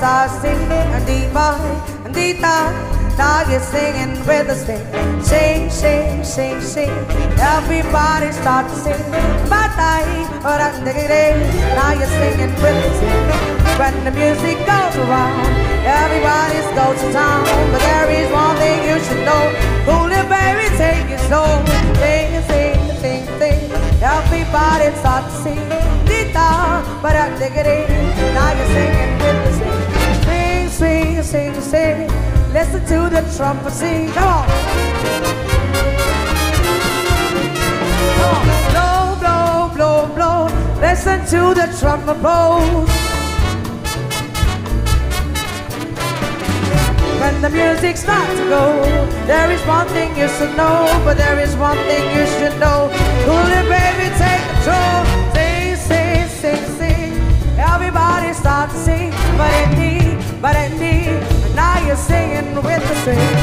start singing deeper and deeper. Now you're singing with the sing. Sing, sing, sing, sing. Everybody start to sing. Now you're singing with the sing. When the music goes around, everybody goes to town. But there is one thing you should know. Pull it, baby, take it slow. Sing, sing, sing, sing. Everybody start to sing. Now you're singing with the sing. Sing, sing, sing, sing. Listen to the trumpet sing. Come on. Come on. Blow, blow, blow, blow. Listen to the trumpet blow. When the music starts to go, there is one thing you should know. But there is one thing you should know. Pull it, baby, take control. Sing, sing, sing, sing. Everybody start to sing. But indeed, now you're singing with the sing.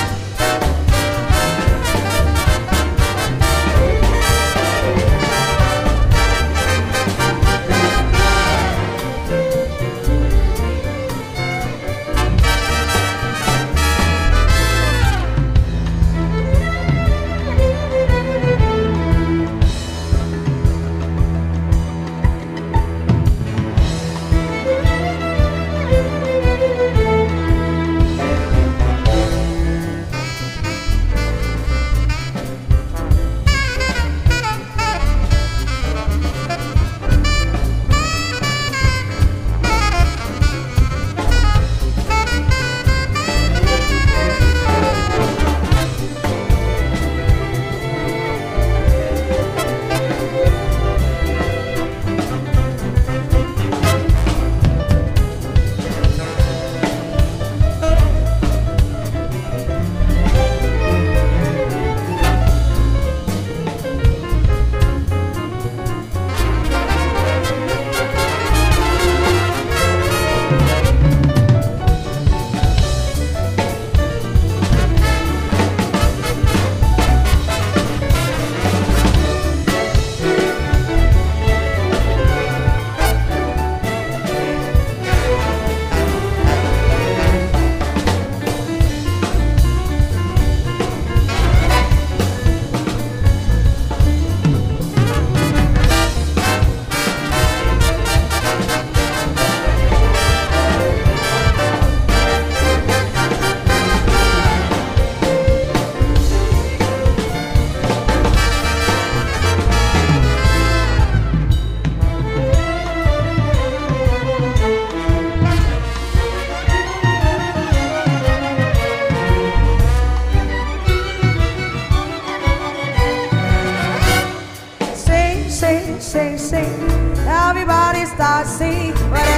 Sing, sing, everybody start sing.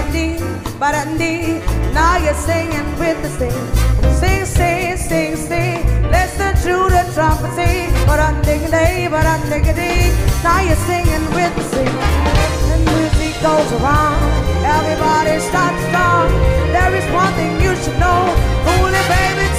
But indeed, now you're singing with the sing. Sing, sing, sing, sing. Listen to the trumpet sing. But now you're singing with the sing. The music goes around, everybody starts strong. There is one thing you should know. Holy baby,